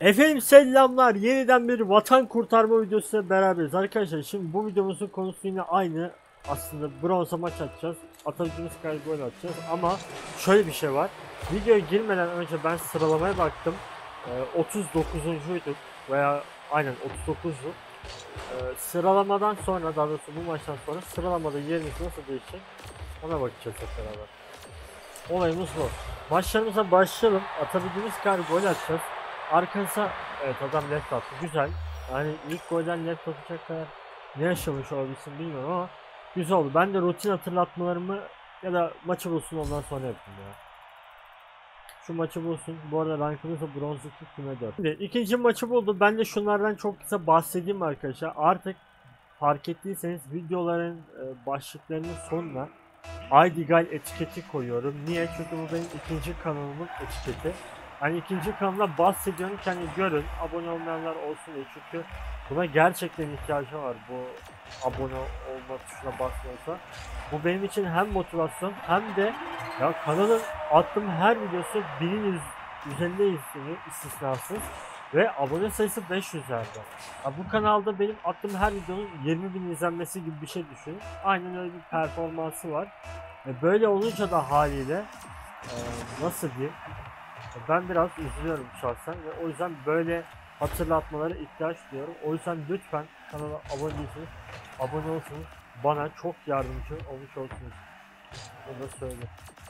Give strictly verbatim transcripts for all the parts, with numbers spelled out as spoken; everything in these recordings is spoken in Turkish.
Efendim selamlar. Yeniden bir vatan kurtarma videosuyla beraberiz arkadaşlar. Şimdi bu videomuzun konusu yine aynı. Aslında bronza maç atacağız. Atabildiğimiz kadar gol atacağız. Ama şöyle bir şey var. Videoya girmeden önce ben sıralamaya baktım. Ee, otuz dokuzuncuyduk veya aynen otuz dokuzdu. Ee, sıralamadan sonra, daha doğrusu bu maçtan sonra sıralamada yerimiz nasıl değişecek ona bakacağız hep beraber. Olayımız bu. Maçlarımıza başlayalım. Atabildiğimiz kadar gol atacağız. Arkanıza, evet adam left attı, güzel. Yani ilk golden left atacak kadar ne yaşamış olabilsin bilmiyorum ama güzel oldu. Ben de rutin hatırlatmalarımı ya da maçı bulsun ondan sonra yaptım ya. Şu maçı bulsun. Bu arada rankımız da bronz iki küme dört. Şimdi ikinci maçı buldu. Ben de şunlardan çok kısa bahsedeyim arkadaşlar. Artık fark ettiyseniz videoların e, başlıklarının sonuna Aydigal etiketi koyuyorum. Niye? Çünkü bu benim ikinci kanalımın etiketi. Hani ikinci kanalda bahsediyorum ki hani görün, abone olmayanlar olsun diye. Çünkü buna gerçekten ihtiyacım var, bu abone olma tuşuna basmıyorsa. Bu benim için hem motivasyon hem de ya kanalın attığım her videosu binin üzerinde izleniyor istisnasız. Ve abone sayısı beş yüzlerde. Ya bu kanalda benim attığım her videonun yirmi bin izlenmesi gibi bir şey düşünün. Aynen öyle bir performansı var. E böyle olunca da haliyle e, nasıl diyeyim? Ben biraz üzülüyorum şahsen ve o yüzden böyle hatırlatmalara ihtiyaç duyuyorum. O yüzden lütfen kanala abone değilseniz abone olsunuz. Bana çok yardımcı olmuş olsunuz. Onu da söyle.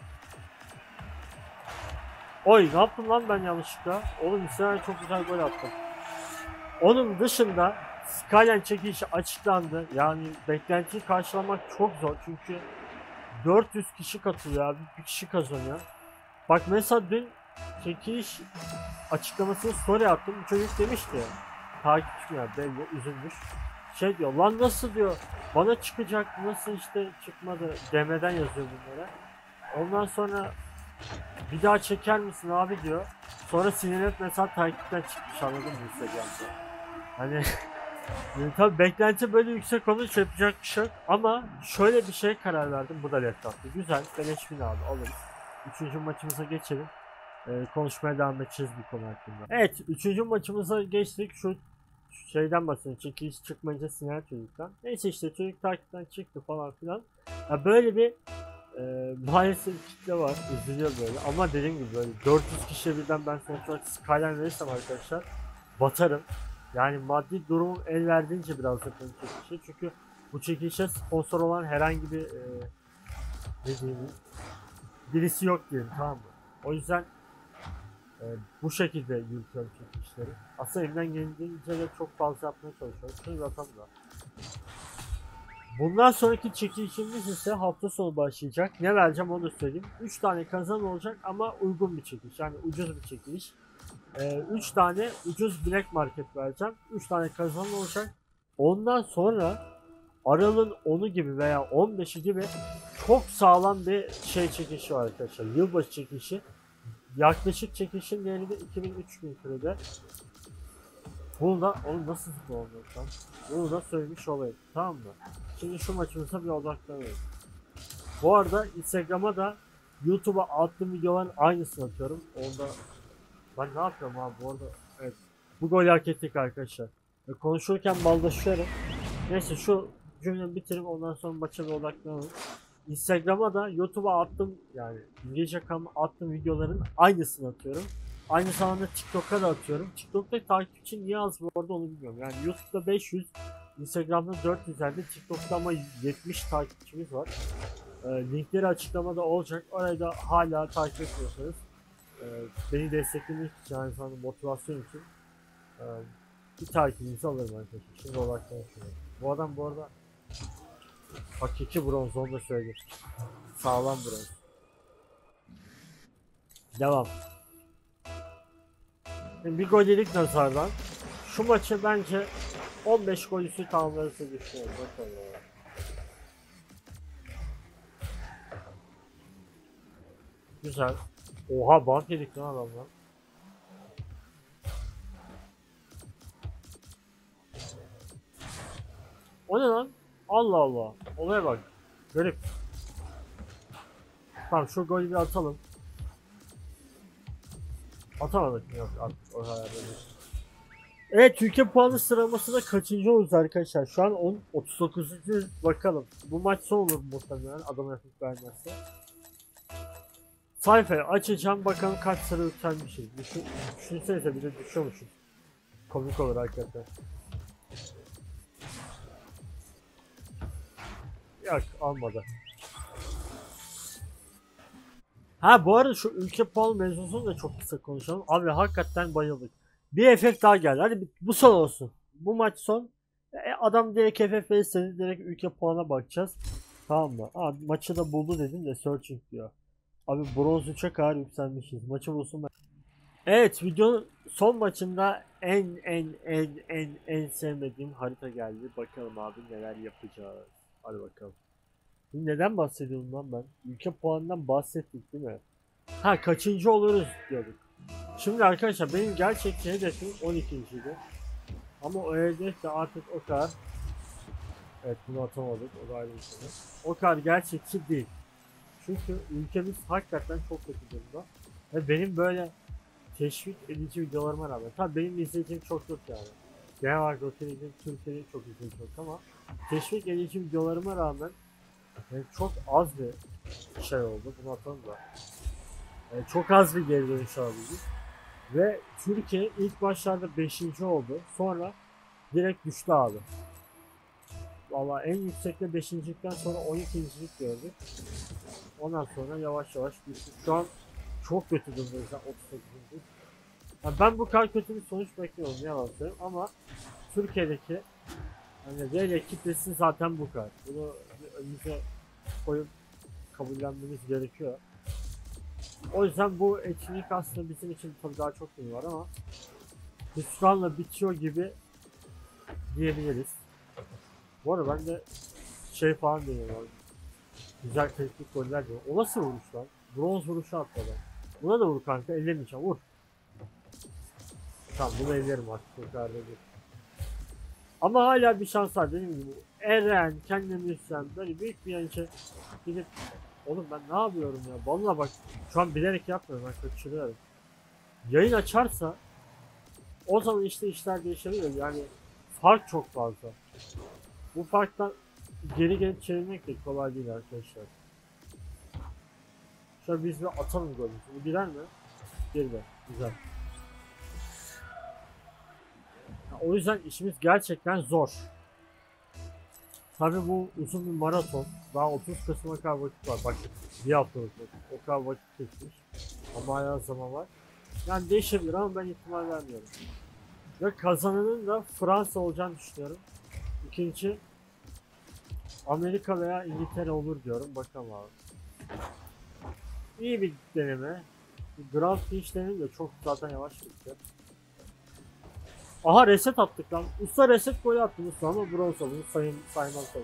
Oy ne yaptım lan ben yanlışlıkla? Oğlum İsrail çok güzel gol attım. Onun dışında Skyline çekilişi açıklandı. Yani beklentiyi karşılamak çok zor çünkü dört yüz kişi katılıyor abi, bir kişi kazanıyor. Bak mesela dün çekiliş açıklamasını story attım. Çocuk demişti ya, takipçim ya belli, üzülmüş. Şey diyor, lan nasıl diyor, bana çıkacak, nasıl işte çıkmadı demeden yazıyor bunlara. Ondan sonra bir daha çeker misin abi diyor. Sonra sinirlenip mesela takipten çıkmış, anladın mı Instagram'da. Hani yani tabii beklenti böyle yüksek olunca yapacak bir şey yok. Ama şöyle bir şeye karar verdim, bu da laptop'tu. Güzel, beleş bin abi alırız. Üçüncü maçımıza geçelim. Ee, konuşmaya devam edeceğiz bu konu hakkında. Evet, üçüncü maçımıza geçtik. Şu şeyden bahsedeyim. Çekiliş çıkmayınca sinir çocuktan. Neyse işte çocuk takipten çıktı falan filan. Ya böyle bir e, maalesef kitle var. Üzülüyor böyle. Ama dediğim gibi böyle dört yüz kişiye birden ben sonuç olarak Skyline verirsem arkadaşlar batarım. Yani maddi durumum el verdiğince biraz yapıyorum çekilişi. Çünkü bu çekilişe sponsor olan herhangi bir e, ne diyeyim, birisi yok diyelim, tamam mı? O yüzden e, bu şekilde yürütüyorum çekilişleri. Aslında elimden geldiğince de çok fazla yapmaya çalışıyorum. Şunu atalım da. Bundan sonraki çekilişimiz ise hafta sonu başlayacak. Ne vereceğim onu da söyleyeyim. üç tane kazan olacak ama uygun bir çekiliş. Yani ucuz bir çekiliş. üç ee, tane ucuz Black Market vereceğim. üç tane kazan olacak. Ondan sonra Aral'ın onu gibi veya on beşi gibi çok sağlam bir şey çekişi var arkadaşlar. Yılbaşı çekişi. Yaklaşık çekişin değeri de iki bin üç bin kredi. Bunu da onu nasıl zıplı olmuyor lan? Bunu da söylemiş olayım. Tamam mı? Şimdi şu maçımıza bir odaklanalım. Bu arada Instagram'a da YouTube'a attığım videoların aynısını atıyorum. Onda ben ne yapıyorum abi bu arada? Evet. Bu golü hak ettik arkadaşlar. Ve konuşurken baldaşıyorum. Neyse şu cümlemi bitirip ondan sonra maça bir odaklanalım. Instagram'a da YouTube'a attım, yani İngilizce kanalıma attığım videoların aynısını atıyorum. Aynı zamanda TikTok'a da atıyorum. TikTok'ta takipçi niye az bu arada onu bilmiyorum. Yani YouTube'da beş yüz, Instagram'da dört yüzlerde, TikTok'ta ama yetmiş takipçimiz var. E, linkleri açıklamada olacak. Orayı da hala takip ediyorsanız e, beni desteklemek için, aynı zamanda motivasyon için e, bir takibinizi alırım arkadaşlar. Şimdi odaklanın şuna. Bu adam bu arada hakiki bronz, onu da söyleyeyim. Sağlam bronz. Devam. Şimdi bir gol yedik nazardan. Şu maçı bence on beş gol üstü tamamlarızı düşünüyorum. Bakalım. Güzel. Oha bant yedik lan adamlar. O ne lan? Allah Allah. Olaya bak. Garip. Tamam şu golü bir atalım. Atamadık mı? Yok artık o hayal değil. Evet, Türkiye puanı sıralamasında kaçıncı oluruz arkadaşlar? Şu an on, otuz dokuzuncu bakalım. Bu maç son olur muhtemelen adam hafif vermezse. Sayfayı açacağım bakalım kaç sıra yükselmişiz. Düşün, düşünsenize bir de düşüyormuşuz. Komik olur hakikaten. Yok, almadı. Ha, bu arada şu ülke puanı mevzusunu da çok kısa konuşalım. Abi hakikaten bayıldık. Bir efekt daha geldi. Hadi bu son olsun. Bu maç son. E, adam direkt F F verirse direkt ülke puanına bakacağız. Tamam mı? Aa, maçı da buldu dedim de searching diyor. Abi bronz üçe kadar yükselmişiz. Maçı bulsun ben. Evet, videonun son maçında en en en en en sevmediğim harita geldi. Bakalım abi neler yapacağız. Hadi bakalım. Neden bahsediyorum lan ben? Ülke puanından bahsettik değil mi? Ha, kaçıncı oluruz diyorduk. Şimdi arkadaşlar benim gerçekçi hedefim on ikinciydi. Ama o hedef de artık o kadar. Evet, bunu atamadık, o da ayrı bir konu. O kadar gerçekçi değil. Çünkü ülkemiz hakikaten çok kötü durumda. Ve benim böyle teşvik edici videolarıma rağmen, tabii benim izleyicim çok yok yani. Genel olarak Rock'ın Türkiye'de çok izleyici yok ama teşvik edici videolarıma rağmen yani çok az bir şey oldu, bunu atalım da. Yani çok az bir geri dönüş alabildik. Ve Türkiye ilk başlarda beşinci oldu. Sonra direkt düştü abi. Vallahi en yüksekte beşincilikten sonra on ikincilik gördük. Ondan sonra yavaş yavaş düştük. Şu an çok kötü durumdayız. otuz sekizinci. Yani ben bu kadar kötü bir sonuç bekliyorum, yalan söyleyeyim, ama Türkiye'deki hani D L kitlesi zaten bu kadar. Bunu önümüze koyup kabullenmemiz gerekiyor. O yüzden bu etkinlik aslında bizim için tabii daha çok iyi var ama hüsranla bitiyor gibi diyebiliriz. Bu arada ben de şey falan deniyorum. Güzel teknik goller diyor. O nasıl vuruş lan? Bronz vuruşu attı adam. Buna da vur kanka, ellemeyeceğim, vur. Tamam, bunu ellerim artık, o kadar da değil. Ama hala bir şans var dediğim gibi. Eren, kendine müzisyen, böyle büyük bir yanıcı gidip, oğlum ben ne yapıyorum ya? Vallahi bak, şu an bilerek yapmıyorum, ben kaçırıyorum. Yayın açarsa o zaman işte işler değişebilir. Yani fark çok fazla. Bu farktan geri gelip çevirmek de kolay değil arkadaşlar. Şöyle biz bir atalım golü. Bu girer mi? Girdi. Güzel. Ya, o yüzden işimiz gerçekten zor. Tabii bu uzun bir maraton. Daha otuz Kasım'a kadar vakit var. Bak, bir haftalık vakit. O kadar vakit geçmiş. Ama hala zaman var. Yani değişebilir ama ben ihtimal vermiyorum. Ve kazananın da Fransa olacağını düşünüyorum. İkinci Amerika veya İngiltere olur diyorum. Bakalım abi. İyi bir deneme. Grand Prix denemi de çok zaten yavaş gitti. Aha, reset attık lan. Usta reset golü attı Usta ama bronz oldu. Sayın, saymam tabii.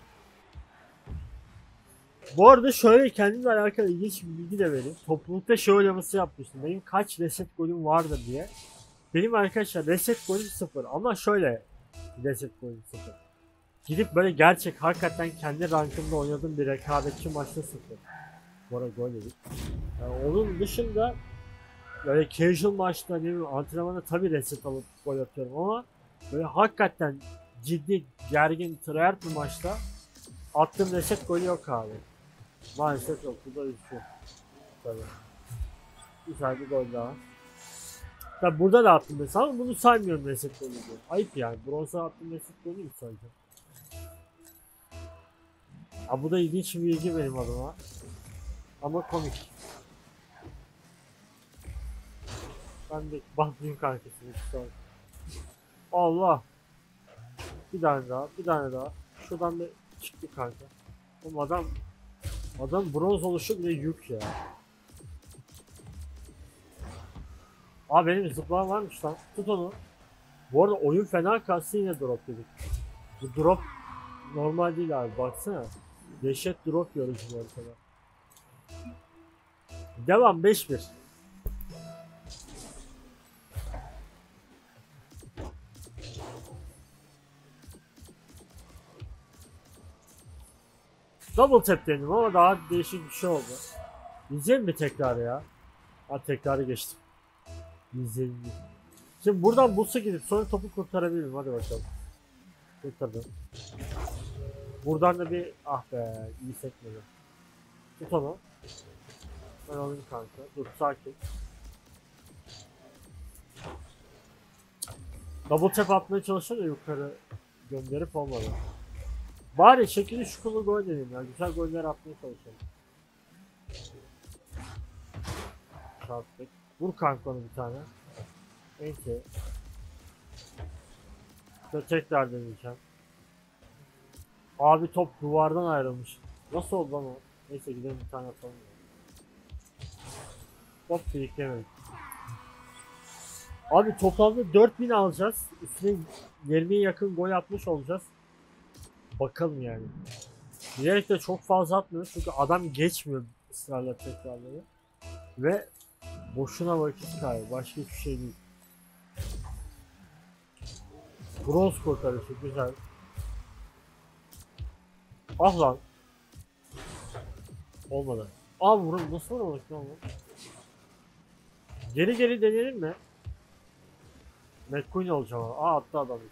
Bu arada şöyle kendimle alakalı ilginç bir bilgi de vereyim. Toplulukta şey oylaması yapmıştım. Benim kaç reset golüm vardır diye. Benim arkadaşlar reset golüm sıfır ama şöyle reset golüm sıfır. Gidip böyle gerçek hakikaten kendi rankımda oynadığım bir rekabetçi maçta sıfır. Bu arada gol yedik. Yani onun dışında böyle casual maçta, ne bileyim, antrenmanda tabii reset alıp gol atıyorum ama böyle hakikaten ciddi, gergin, tryhard bir maçta attığım reset golü yok abi. Maalesef yok. Bu da üzücü. Tabii. Güzel bir gol daha. Tabii burada da attım mesela ama bunu saymıyorum reset golü diye. Ayıp yani. Bronza attım reset golü mü sayacağım? Ha, bu da ilginç bir bilgi benim adıma. Ama komik. Ben de bakmayayım kankasını. Allah. Bir tane daha. Bir tane daha. Şuradan bir çıktı kanka. Oğlum adam adam bronz oluşu bile yük ya. Aa, benim zıplam varmış lan. Tut onu. Bu arada oyun fena kastı, yine drop dedik. Bu drop normal değil abi, baksana. Dehşet drop yiyoruz bu arada. Devam beş bir. Double tap dedim ama daha değişik bir şey oldu. İzleyelim bir tekrar ya. Ha, tekrarı geçtim. İzleyelim. Şimdi buradan Bus'a gidip sonra topu kurtarabilirim. Hadi bakalım. Kurtardım. Buradan da bir ah be iyi sekmedi. Tut onu. Ben alayım kanka. Dur sakin. Double tap atmaya çalışıyor da yukarı gönderip olmadı. Bari şekilli şukulu gol dedim ya. Güzel goller atmaya çalışalım. Çarptık. Vur kanka onu bir tane. Neyse. Şöyle tekrar deneyeceğim. Abi top duvardan ayrılmış. Nasıl oldu lan o? Neyse gidelim bir tane atalım. Hop biriklemedik. Abi toplamda dört bin alacağız. Üstüne yirmiye yakın gol atmış olacağız. Bakalım yani. Bilerek de çok fazla atmıyor çünkü adam geçmiyor ısrarla tekrarları. Ve boşuna vakit kaybı. Başka hiçbir şey değil. Bronz kurtarışı güzel. Ah lan. Olmadı. Abi vurun nasıl vuramadık lan bu? Geri geri deneyelim mi? McQueen olacağım ama. Aa attı adam.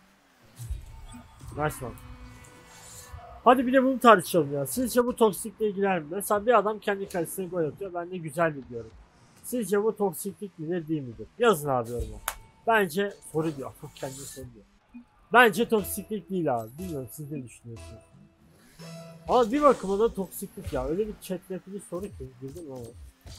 Nice one. Hadi bir de bunu tartışalım ya. Sizce bu toksikle ilgiler mi? Mesela bir adam kendi kalesine gol atıyor. Ben de güzel mi diyorum. Sizce bu toksiklik midir değil midir? Yazın abi yoruma. Bence soru diyor. Kendine soru diyor. Bence toksiklik değil abi. Bilmiyorum siz ne düşünüyorsunuz? Ama bir bakıma da toksiklik ya. Öyle bir çetrefilli soru ki. Girdim ama.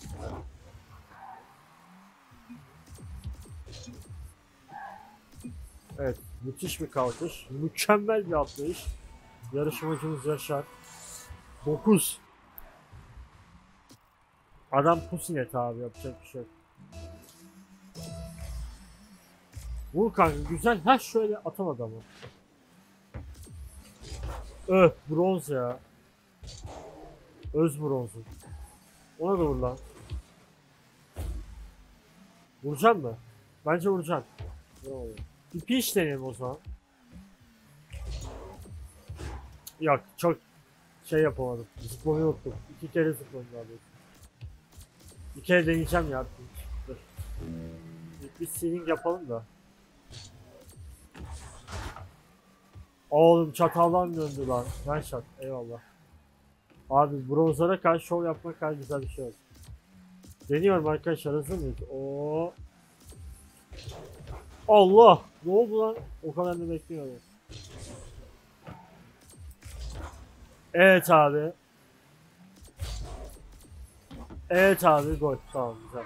Evet. Müthiş bir kalkış. Mükemmel bir atlayış. Yarışmacımız Yaşar. dokuz. Adam pusinet abi yapacak bir şey yok. Vur kanka güzel. Ha şöyle atamadı ama. Öh bronz ya. Öz bronzu. Ona da vur lan. Vuracağım mı? Bence vuracağım. Bir piş deneyelim o zaman. Yok çok şey yapamadım. Zıplamayı unuttum. İki kere zıpladım abi. Bir kere deneyeceğim ya. Dur. Bir sealing yapalım da. Oğlum çataldan döndü lan. Ben şat. Eyvallah. Abi bronzlara karşı şov yapmak kadar güzel bir şey oldu. Deniyorum arkadaşlar hazır mıyız? Oo. Allah! Ne oldu lan? O kadar da bekliyorum. Evet abi. Evet abi gol. Tamam güzel.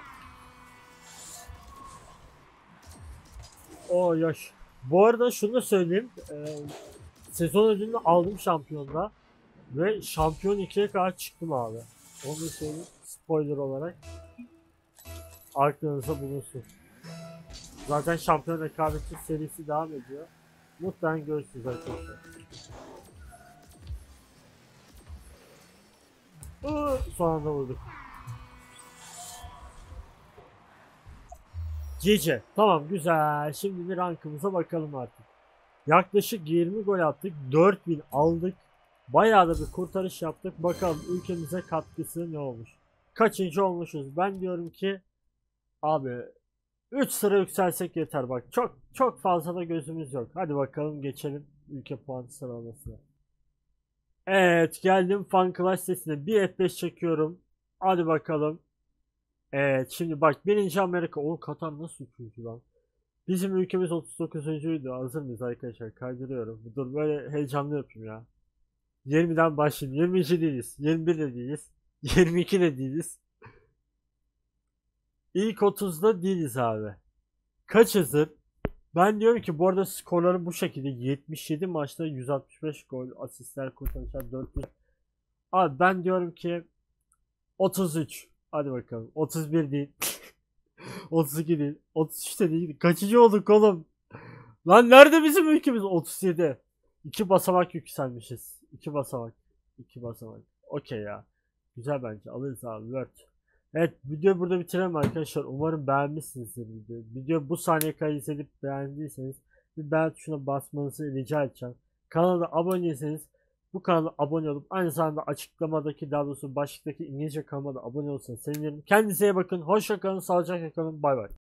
O yaş. Bu arada şunu da söyleyeyim. Ee, sezon ödülünü aldım şampiyonda. Ve şampiyon ikiye kadar çıktım abi. Onu da söyleyeyim. Spoiler olarak. Aklınızda bulunsun. Zaten şampiyon rekabetçi serisi devam ediyor. Muhtemelen görürsünüz arkadaşlar. Iıı, son anda vurduk. Gece. Tamam güzel. Şimdi bir rankımıza bakalım artık. Yaklaşık yirmi gol attık. dört bin aldık. Bayağı da bir kurtarış yaptık. Bakalım ülkemize katkısı ne olmuş. Kaçıncı olmuşuz? Ben diyorum ki abi üç sıra yükselsek yeter bak. Çok çok fazla da gözümüz yok. Hadi bakalım geçelim ülke puan sıralamasına. Evet geldim fan class sitesine. Bir F beş çekiyorum. Hadi bakalım. Evet şimdi bak birinci Amerika. O Katar nasıl üçüncü lan? Bizim ülkemiz otuz dokuzuncuydu. Hazır mıyız arkadaşlar? Kaydırıyorum. Dur böyle heyecanlı yapayım ya. yirmiden başlayayım. yirmi iki değiliz. yirmi bir de değiliz. yirmi iki de değiliz. İlk otuzda değiliz abi. Kaç hazır? Ben diyorum ki bu arada skorları bu şekilde. yetmiş yedi maçta yüz altmış beş gol, asistler, kurtarışlar dört yüz. Abi ben diyorum ki otuz üç. Hadi bakalım. otuz bir değil. otuz iki değil. otuz üç de değil. Kaçıncı olduk oğlum? Lan nerede bizim ülkemiz? otuz yedi. İki basamak yükselmişiz. İki basamak. İki basamak. Okey ya. Güzel bence. Alırız abi. Word. Evet videoyu burada bitirelim arkadaşlar. Umarım beğenmişsinizdir videoyu. Video bu saniye kadar izleyip beğendiyseniz bir beğen tuşuna basmanızı rica edeceğim. Kanala abone değilseniz bu kanala abone olup aynı zamanda açıklamadaki daha doğrusu başlıktaki İngilizce kanalıma da abone olursanız sevinirim. Kendinize iyi bakın. Hoşça kalın. Sağlıcakla kalın. Bay bay.